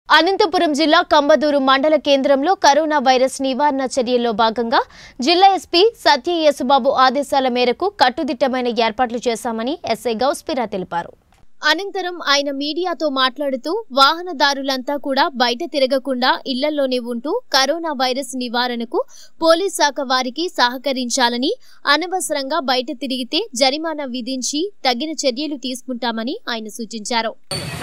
అనంతపురం జిల్లా కంబదూరు మండల కేంద్రంలో కరోనా వైరస్ నివారణ చర్యల్లో భాగంగా జిల్లా ఎస్పీ సత్య యేసుబాబు ఆదేశాల మేరకు కట్టుదిట్టమైన ఏర్పాట్లు చేశామని ఎస్ఐ గౌస్పిరా తెలిపారు. అనంతరం ఆయన మీడియాతో మాట్లాడుతూ వాహనదారులంతా కూడా బయట తిరగకుండా ఇళ్లలోనే ఉంటూ కరోనా వైరస్ నివారణకు పోలీస్ శాఖ వారికి సహకరించాలని, అనవసరంగా బయట తిరిగితే జరిమానా విధించి తగిన చర్యలు తీసుకుంటామని ఆయన సూచించారు.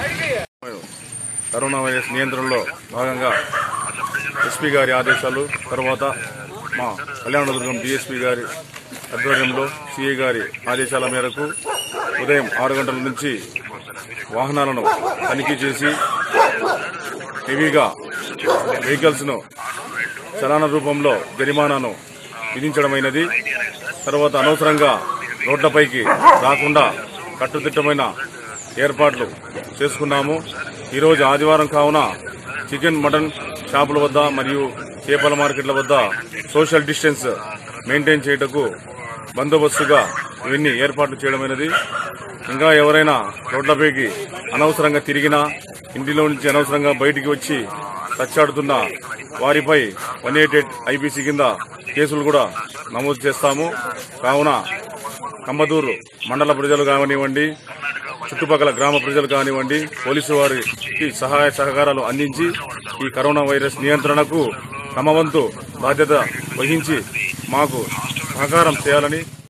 కరోనా వైరస్ నియంత్రణలో భాగంగా ఎస్పీ గారి ఆదేశాలు తర్వాత మా కళ్యాణదుర్గం డిఎస్పీ గారి ఆధ్వర్యంలో సిఐ గారి ఆదేశాల మేరకు ఉదయం 6 గంటల నుంచి వాహనాలను తనిఖీ చేసి హెవీగా వెహికల్స్ ను చలాన రూపంలో జరిమానాను విధించడమైనది. తర్వాత అనవసరంగా రోడ్లపైకి రాకుండా కట్టుదిట్టమైన ఏర్పాట్లు చేసుకున్నాము. ఈరోజు ఆదివారం కావున చికెన్ మటన్ షాపుల వద్ద మరియు చేపల మార్కెట్ల వద్ద సోషల్ డిస్టెన్స్ మెయింటైన్ చేయటకు బందోబస్తుగా ఇవన్నీ ఏర్పాట్లు చేయడమైనది. ఇంకా ఎవరైనా రోడ్లపైకి అనవసరంగా తిరిగినా, ఇంటిలో నుంచి అనవసరంగా బయటికి వచ్చి తచ్చాడుతున్న వారిపై 188 ఐపీసీ కింద కేసులు కూడా నమోదు చేస్తాము. కావున కంబదూరు మండల ప్రజలు కానివ్వండి, చుట్టుపక్కల గ్రామ ప్రజలు కానివ్వండి, పోలీసు వారికి సహాయ సహకారాలు అందించి ఈ కరోనా వైరస్ నియంత్రణకు తమ వంతు బాధ్యత వహించి మాకు సహకారం చేయాలని